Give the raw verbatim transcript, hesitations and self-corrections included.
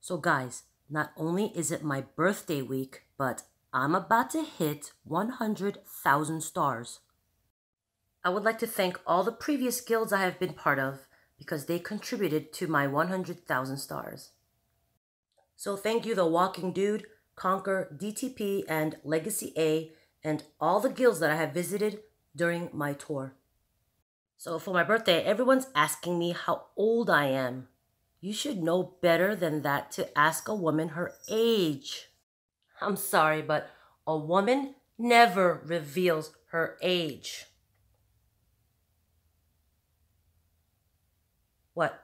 So guys, not only is it my birthday week, but I'm about to hit one hundred thousand stars. I would like to thank all the previous guilds I have been part of because they contributed to my one hundred thousand stars. So thank you The Walking Dude, Conquer, D T P, and Legacy A, and all the guilds that I have visited during my tour. So for my birthday, everyone's asking me how old I am. You should know better than that to ask a woman her age. I'm sorry, but a woman never reveals her age. What?